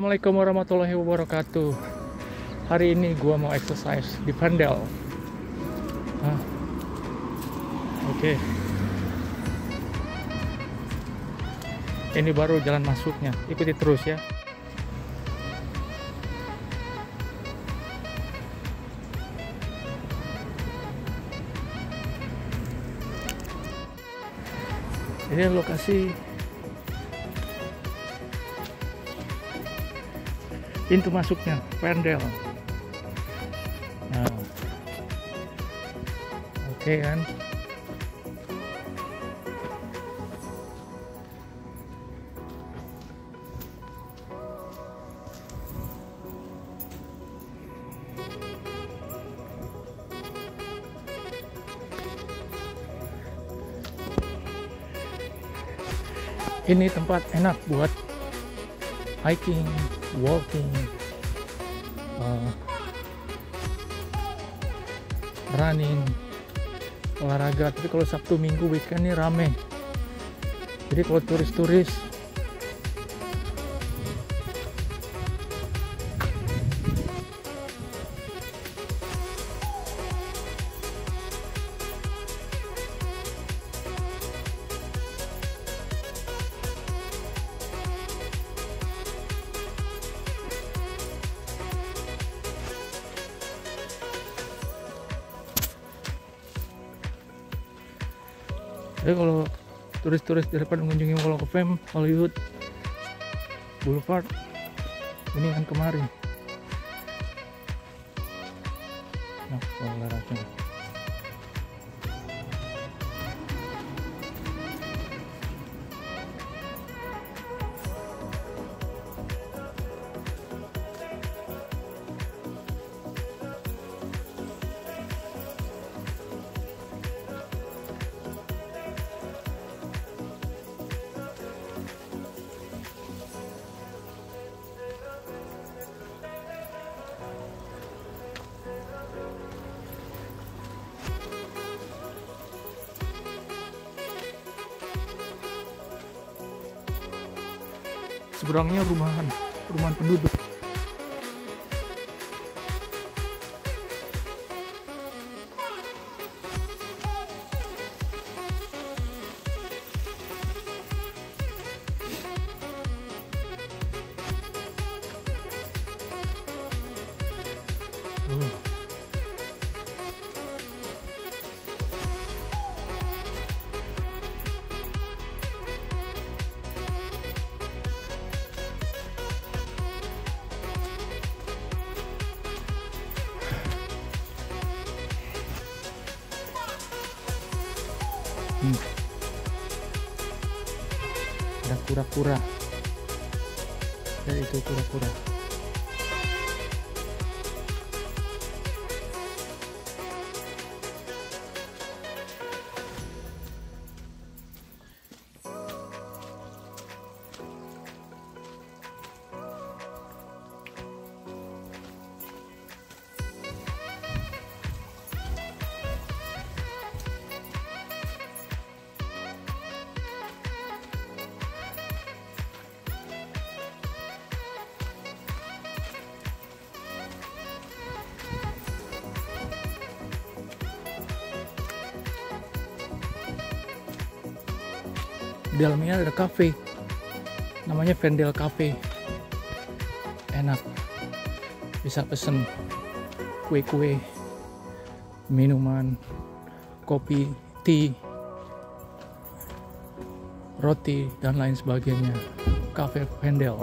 Assalamualaikum warahmatullahi wabarakatuh. Hari ini gua mau exercise di Vendel. Oke. Ini baru jalan masuknya. Ikuti terus ya. Ini lokasi pintu masuknya Vendel. Nah, oke kan? Ini tempat enak buat hiking, walking, running, olahraga. Tapi kalau Sabtu Minggu weekend ini rame. Jadi kalau turis-turis jadi kalau turis-turis daripada mengunjungi Walk of Fame, Hollywood Boulevard, ini kan kemari. Nah, olahraganya. Seberangnya rumahan penduduk. Ada kura-kura. Ya, itu kura-kura. Di dalamnya ada cafe, namanya Vendel Cafe. Enak, bisa pesen kue-kue, minuman, kopi, tea, roti, dan lain sebagainya. Cafe Vendel.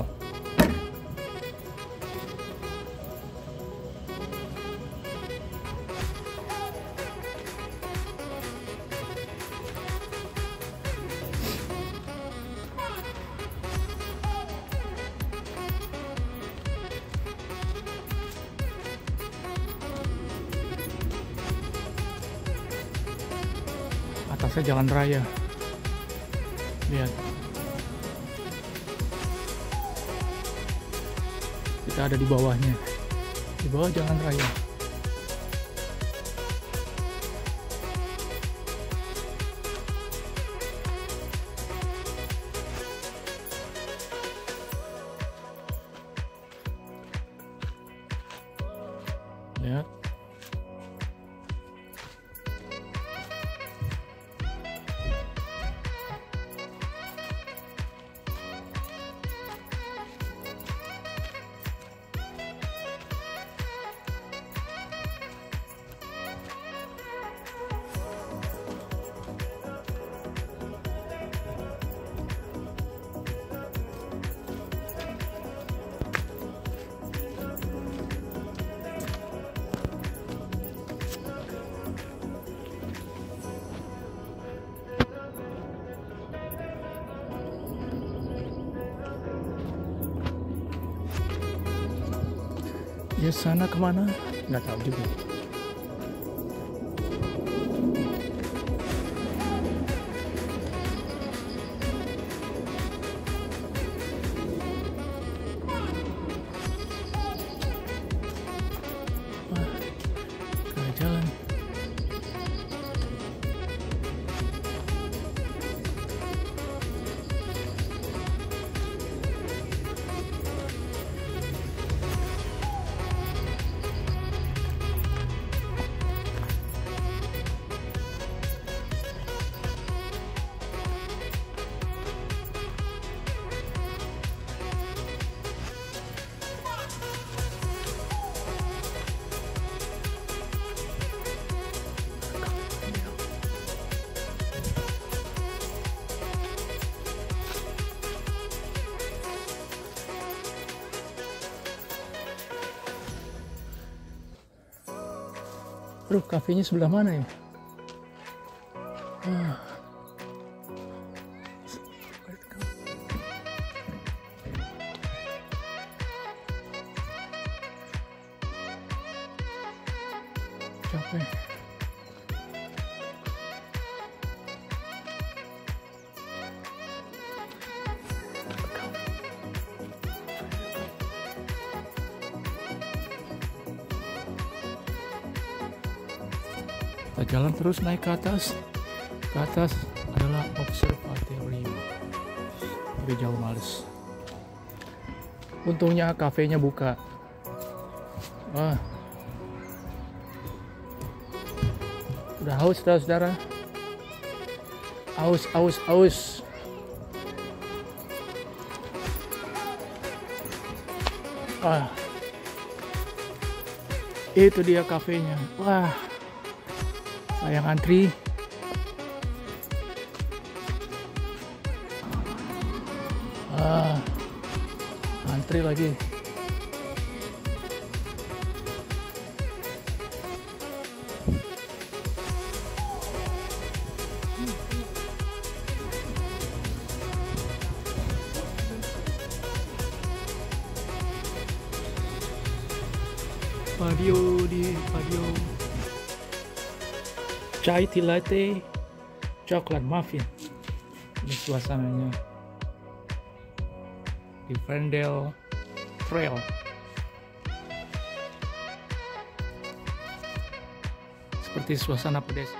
Atasnya jalan raya, lihat. Kita ada di bawahnya, di bawah jalan raya. Ya. Ya sana kemana? Nggak tahu juga. Wah, nggak jalan. Aduh, kafenya sebelah mana ya? Capek. Kita jalan terus naik ke atas. Ke atas adalah observatorium. Tapi jauh males. Untungnya kafenya buka. Wah. Udah haus saudara-saudara. Aus. Wah. Itu dia kafenya. Wah. Sayang antri. Antri lagi. Padio. Chai tea latte, coklat muffin. Ini suasananya di Ferndale Trail. Seperti suasana pedesaan.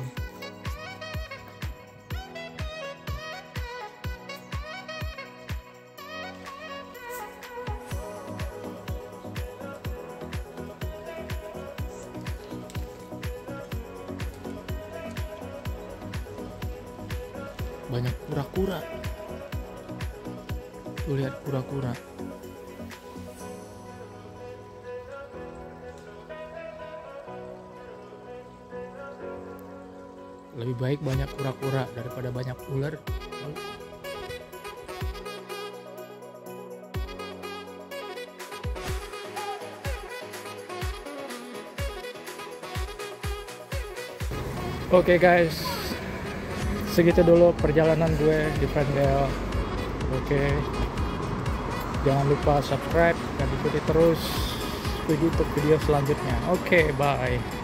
Banyak kura-kura. Tuh lihat kura-kura. Lebih baik banyak kura-kura daripada banyak ular. Oke guys, segitu dulu perjalanan gue di Ferndale. Oke, jangan lupa subscribe dan ikuti terus video selanjutnya. Oke, bye.